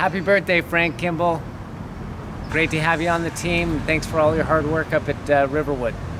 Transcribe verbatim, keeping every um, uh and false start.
Happy birthday, Frank Kimble. Great to have you on the team. Thanks for all your hard work up at uh, Riverwood.